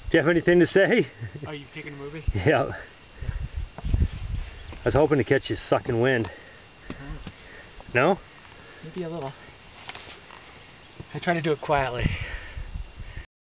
Do you have anything to say? Oh, you taking a movie? Yeah. I was hoping to catch you sucking wind. No? Maybe a little. I try to do it quietly.